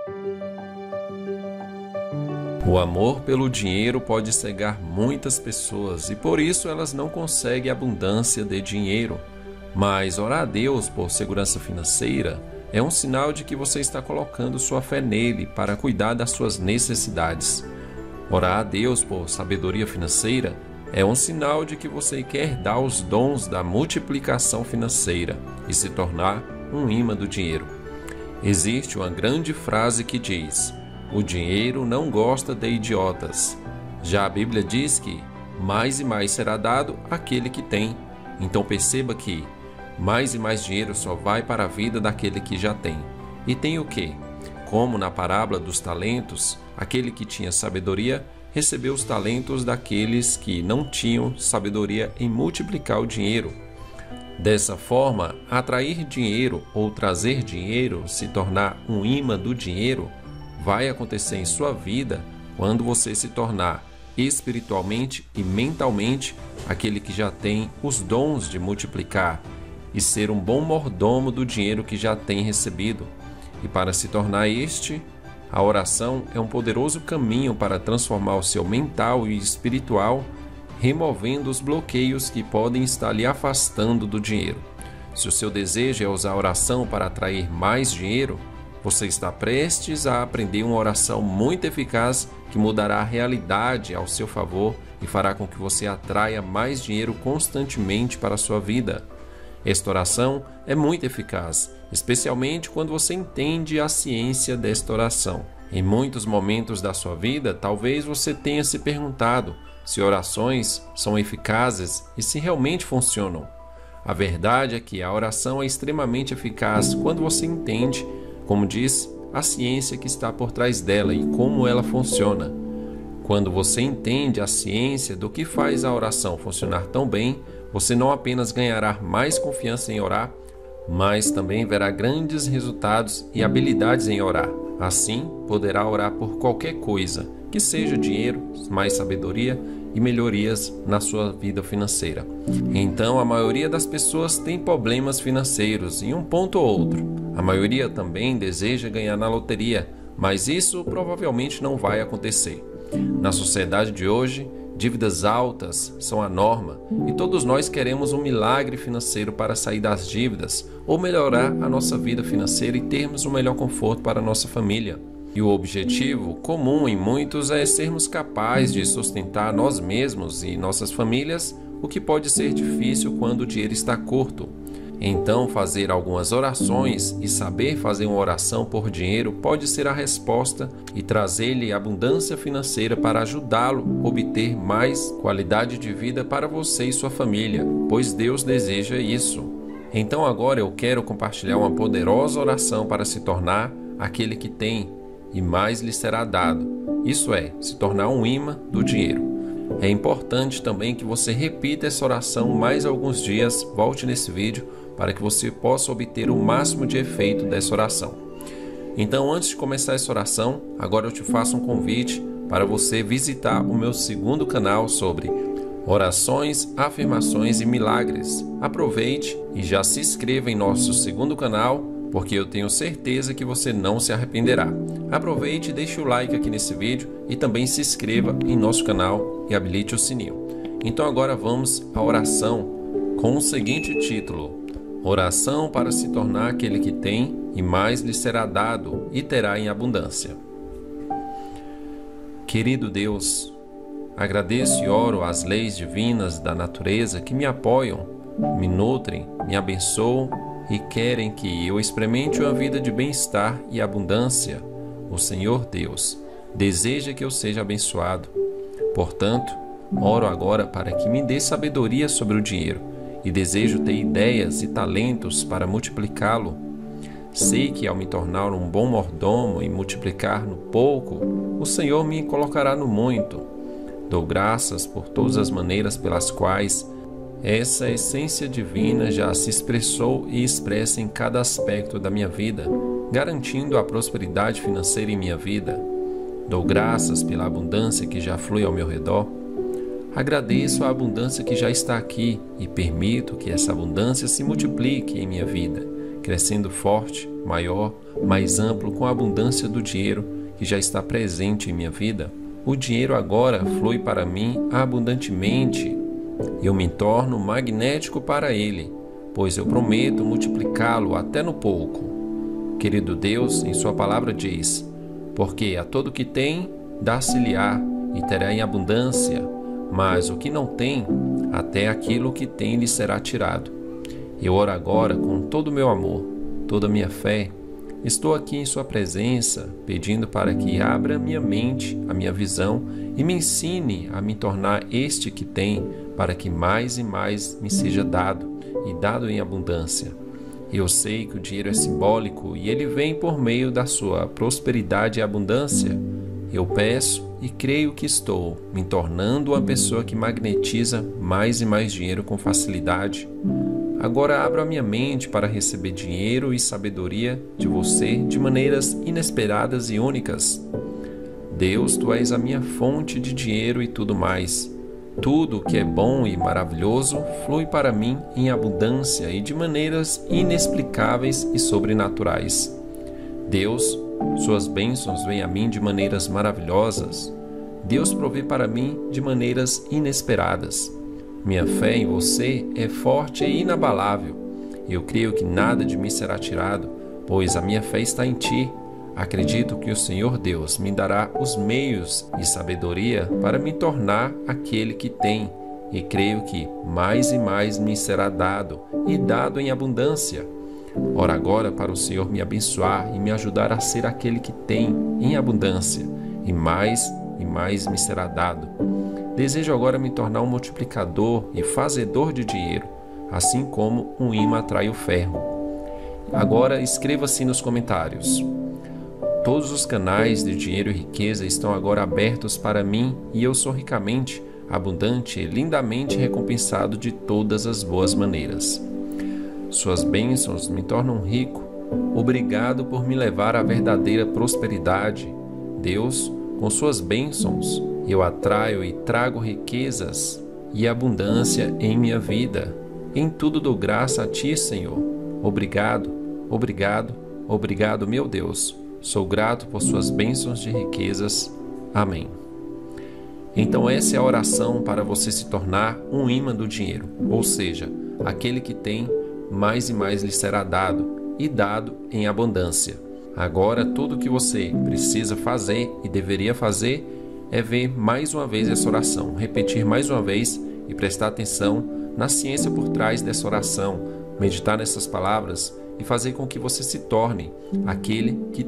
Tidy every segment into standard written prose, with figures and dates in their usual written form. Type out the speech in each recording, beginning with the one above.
O amor pelo dinheiro pode cegar muitas pessoas e por isso elas não conseguem abundância de dinheiro. Mas orar a Deus por segurança financeira é um sinal de que você está colocando sua fé nele para cuidar das suas necessidades. Orar a Deus por sabedoria financeira é um sinal de que você quer dar os dons da multiplicação financeira e se tornar um imã do dinheiro. Existe uma grande frase que diz: o dinheiro não gosta de idiotas. Já a Bíblia diz que mais e mais será dado àquele que tem. Então perceba que mais e mais dinheiro só vai para a vida daquele que já tem. E tem o quê? Como na parábola dos talentos, aquele que tinha sabedoria recebeu os talentos daqueles que não tinham sabedoria em multiplicar o dinheiro. Dessa forma, atrair dinheiro ou trazer dinheiro, se tornar um imã do dinheiro, vai acontecer em sua vida quando você se tornar espiritualmente e mentalmente aquele que já tem os dons de multiplicar e ser um bom mordomo do dinheiro que já tem recebido. E para se tornar este, a oração é um poderoso caminho para transformar o seu mental e espiritual, removendo os bloqueios que podem estar lhe afastando do dinheiro. Se o seu desejo é usar a oração para atrair mais dinheiro, você está prestes a aprender uma oração muito eficaz que mudará a realidade ao seu favor e fará com que você atraia mais dinheiro constantemente para a sua vida. Esta oração é muito eficaz, especialmente quando você entende a ciência desta oração. Em muitos momentos da sua vida, talvez você tenha se perguntado se orações são eficazes e se realmente funcionam. A verdade é que a oração é extremamente eficaz quando você entende, como diz, a ciência que está por trás dela e como ela funciona. Quando você entende a ciência do que faz a oração funcionar tão bem, você não apenas ganhará mais confiança em orar, mas também verá grandes resultados e habilidades em orar. Assim, poderá orar por qualquer coisa, que seja dinheiro, mais sabedoria e melhorias na sua vida financeira. Então, a maioria das pessoas tem problemas financeiros em um ponto ou outro. A maioria também deseja ganhar na loteria, mas isso provavelmente não vai acontecer. Na sociedade de hoje, dívidas altas são a norma e todos nós queremos um milagre financeiro para sair das dívidas ou melhorar a nossa vida financeira e termos um melhor conforto para a nossa família. E o objetivo comum em muitos é sermos capazes de sustentar nós mesmos e nossas famílias, o que pode ser difícil quando o dinheiro está curto. Então, fazer algumas orações e saber fazer uma oração por dinheiro pode ser a resposta e trazer-lhe abundância financeira para ajudá-lo a obter mais qualidade de vida para você e sua família, pois Deus deseja isso. Então agora eu quero compartilhar uma poderosa oração para se tornar aquele que tem e mais lhe será dado. Isso é, se tornar um imã do dinheiro. É importante também que você repita essa oração mais alguns dias, volte nesse vídeo, para que você possa obter o máximo de efeito dessa oração. Então, antes de começar essa oração, agora eu te faço um convite para você visitar o meu segundo canal sobre orações, afirmações e milagres. Aproveite e já se inscreva em nosso segundo canal, porque eu tenho certeza que você não se arrependerá. Aproveite e deixe o like aqui nesse vídeo e também se inscreva em nosso canal e habilite o sininho. Então agora vamos à oração com o seguinte título: Oração para se tornar aquele que tem e mais lhe será dado e terá em abundância. Querido Deus, agradeço e oro às leis divinas da natureza que me apoiam, me nutrem, me abençoam e querem que eu experimente uma vida de bem-estar e abundância. O Senhor Deus deseja que eu seja abençoado. Portanto, oro agora para que me dê sabedoria sobre o dinheiro e desejo ter ideias e talentos para multiplicá-lo. Sei que ao me tornar um bom mordomo e multiplicar no pouco, o Senhor me colocará no muito. Dou graças por todas as maneiras pelas quais essa essência divina já se expressou e expressa em cada aspecto da minha vida, garantindo a prosperidade financeira em minha vida. Dou graças pela abundância que já flui ao meu redor. Agradeço a abundância que já está aqui e permito que essa abundância se multiplique em minha vida, crescendo forte, maior, mais amplo com a abundância do dinheiro que já está presente em minha vida. O dinheiro agora flui para mim abundantemente. Eu me torno magnético para ele, pois eu prometo multiplicá-lo até no pouco. Querido Deus, em sua palavra diz: porque a todo que tem, dá-se-lhe-á e terá em abundância, mas o que não tem, até aquilo que tem lhe será tirado. Eu oro agora com todo o meu amor, toda a minha fé. Estou aqui em sua presença, pedindo para que abra a minha mente, a minha visão e me ensine a me tornar este que tem, para que mais e mais me seja dado, e dado em abundância. Eu sei que o dinheiro é simbólico e ele vem por meio da sua prosperidade e abundância. Eu peço e creio que estou me tornando uma pessoa que magnetiza mais e mais dinheiro com facilidade. Agora abro a minha mente para receber dinheiro e sabedoria de você de maneiras inesperadas e únicas. Deus, tu és a minha fonte de dinheiro e tudo mais. Tudo o que é bom e maravilhoso flui para mim em abundância e de maneiras inexplicáveis e sobrenaturais. Deus, suas bênçãos vêm a mim de maneiras maravilhosas. Deus provê para mim de maneiras inesperadas. Minha fé em você é forte e inabalável. Eu creio que nada de mim será tirado, pois a minha fé está em ti. Acredito que o Senhor Deus me dará os meios e sabedoria para me tornar aquele que tem, e creio que mais e mais me será dado, e dado em abundância. Ora agora para o Senhor me abençoar e me ajudar a ser aquele que tem em abundância, e mais me será dado. Desejo agora me tornar um multiplicador e fazedor de dinheiro, assim como um imã atrai o ferro. Agora escreva assim nos comentários: todos os canais de dinheiro e riqueza estão agora abertos para mim e eu sou ricamente, abundante e lindamente recompensado de todas as boas maneiras. Suas bênçãos me tornam rico. Obrigado por me levar à verdadeira prosperidade. Deus, com suas bênçãos, eu atraio e trago riquezas e abundância em minha vida. Em tudo dou graça a ti, Senhor. Obrigado, obrigado, obrigado, meu Deus. Sou grato por suas bênçãos de riquezas. Amém. Então essa é a oração para você se tornar um imã do dinheiro, ou seja, aquele que tem, mais e mais lhe será dado, e dado em abundância. Agora tudo o que você precisa fazer e deveria fazer é ver mais uma vez essa oração, repetir mais uma vez e prestar atenção na ciência por trás dessa oração, meditar nessas palavras e fazer com que você se torne aquele que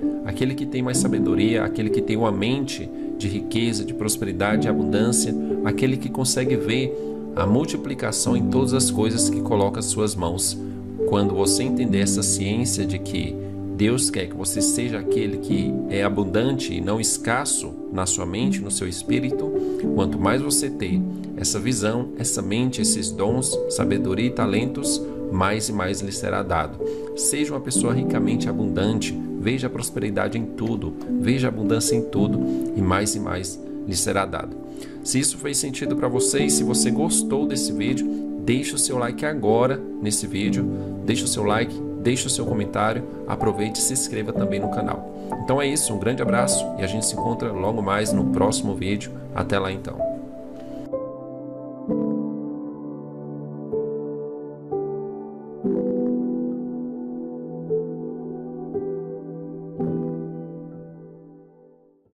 tem mais sabedoria, aquele que tem uma mente de riqueza, de prosperidade e abundância, aquele que consegue ver a multiplicação em todas as coisas que coloca às suas mãos. Quando você entender essa ciência de que Deus quer que você seja aquele que é abundante e não escasso na sua mente, no seu espírito, quanto mais você ter essa visão, essa mente, esses dons, sabedoria e talentos, mais e mais lhe será dado. Seja uma pessoa ricamente abundante, veja a prosperidade em tudo, veja a abundância em tudo e mais lhe será dado. Se isso fez sentido para você e se você gostou desse vídeo, deixe o seu like agora nesse vídeo, deixe o seu like, deixe o seu comentário, aproveite e se inscreva também no canal. Então é isso, um grande abraço e a gente se encontra logo mais no próximo vídeo. Até lá então.